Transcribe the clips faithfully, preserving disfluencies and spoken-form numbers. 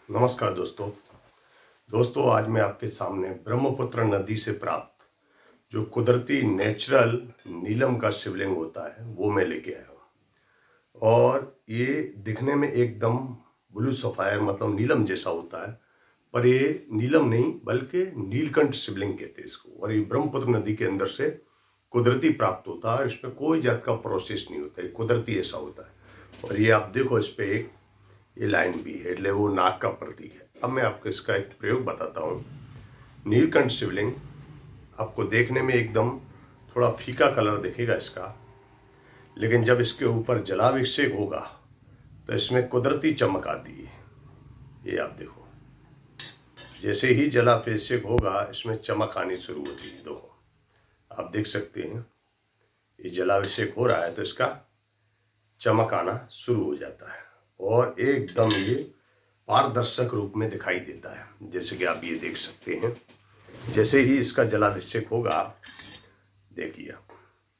नमस्कार दोस्तों दोस्तों आज मैं आपके सामने ब्रह्मपुत्र नदी से प्राप्त जो कुदरती नेचुरल नीलम का शिवलिंग होता है वो मैं लेके आया हूँ। और ये दिखने में एकदम ब्लू सफायर मतलब नीलम जैसा होता है, पर ये नीलम नहीं बल्कि नीलकंठ शिवलिंग कहते हैं इसको। और ये ब्रह्मपुत्र नदी के अंदर से कुदरती प्राप्त होता है। इसमें कोई जात का प्रोसेस नहीं होता है, कुदरती ऐसा होता है। और ये आप देखो, इस पे एक ये लाइन भी है, એટલે वो नाग का प्रतीक है। अब मैं आपको इसका एक प्रयोग बताता हूँ। नीलकंठ शिवलिंग आपको देखने में एकदम थोड़ा फीका कलर दिखेगा इसका, लेकिन जब इसके ऊपर जलाभिषेक होगा तो इसमें कुदरती चमक आती है। ये आप देखो, जैसे ही जलाभिषेक होगा इसमें चमक आनी शुरू होती है। देखो आप देख सकते हैं, ये जलाभिषेक हो रहा है तो इसका चमक आना शुरू हो जाता है और एकदम ये पारदर्शक रूप में दिखाई देता है, जैसे कि आप ये देख सकते हैं। जैसे ही इसका जलाभिषेक होगा, देखिए आप,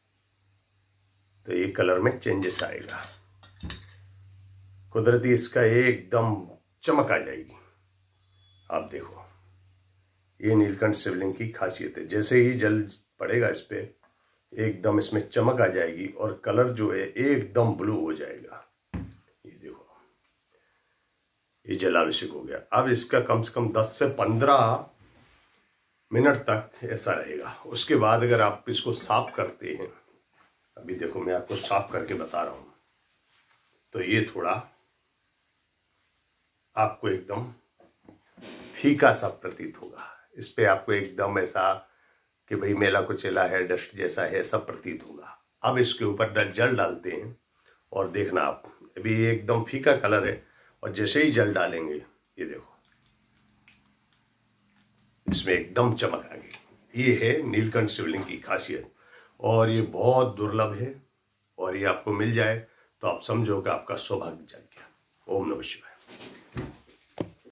तो ये कलर में चेंजेस आएगा, कुदरती इसका एकदम चमक आ जाएगी। आप देखो, ये नीलकंठ शिवलिंग की खासियत है। जैसे ही जल पड़ेगा इस पे, एकदम इसमें चमक आ जाएगी और कलर जो है एकदम ब्लू हो जाएगा। ये देखो, ये जलाभिषेक हो गया। अब इसका कम से कम दस से पंद्रह मिनट तक ऐसा रहेगा। उसके बाद अगर आप इसको साफ करते हैं, अभी देखो मैं आपको साफ करके बता रहा हूं, तो ये थोड़ा आपको एकदम फीका सा प्रतीत होगा। इस पे आपको एकदम ऐसा कि भाई मेला कुचेला है, डस्ट जैसा है, सब प्रतीत होगा। अब इसके ऊपर जल डालते हैं और देखना आप, अभी एकदम फीका कलर है और जैसे ही जल डालेंगे, ये देखो इसमें एकदम चमक आ गई। ये है नीलकंठ शिवलिंग की खासियत और ये बहुत दुर्लभ है। और ये आपको मिल जाए तो आप समझो कि आपका सौभाग्य जग गया। ओम नमः शिवाय।